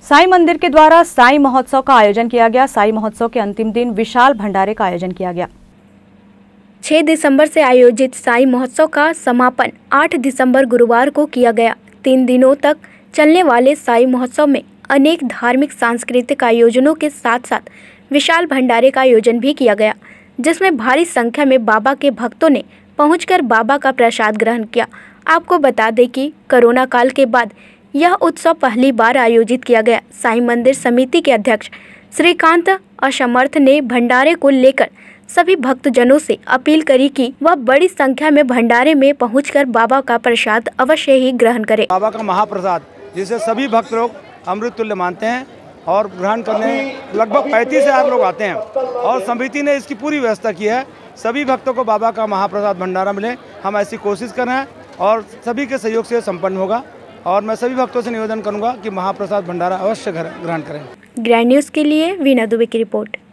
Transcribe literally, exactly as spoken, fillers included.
साईं मंदिर के द्वारा साईं महोत्सव का आयोजन किया गया। साईं महोत्सव के अंतिम दिन विशाल भंडारे का आयोजन किया गया। छह दिसंबर से आयोजित साईं महोत्सव का समापन आठ दिसंबर गुरुवार को किया गया। तीन दिनों तक चलने वाले साईं महोत्सव में अनेक धार्मिक सांस्कृतिक आयोजनों के साथ साथ विशाल भंडारे का आयोजन भी किया गया, जिसमें भारी संख्या में बाबा के भक्तों ने पहुंचकर बाबा का प्रसाद ग्रहण किया। आपको बता दें कि कोरोना काल के बाद यह उत्सव पहली बार आयोजित किया गया। साईं मंदिर समिति के अध्यक्ष श्रीकांत असमर्थ ने भंडारे को लेकर सभी भक्तजनों से अपील करी कि वह बड़ी संख्या में भंडारे में पहुंचकर बाबा का प्रसाद अवश्य ही ग्रहण करें। बाबा का महाप्रसाद जिसे सभी भक्त लोग अमृत तुल्य मानते हैं और ग्रहण करने लगभग पैंतीस हजार लोग आते हैं और समिति ने इसकी पूरी व्यवस्था की है। सभी भक्तों को बाबा का महाप्रसाद भंडारा मिले, हम ऐसी कोशिश कर रहे हैं और सभी के सहयोग से संपन्न होगा। और मैं सभी भक्तों से निवेदन करूंगा कि महाप्रसाद भंडारा अवश्य ग्रहण करें। ग्रैंड न्यूज़ के लिए वीना दुबे की रिपोर्ट।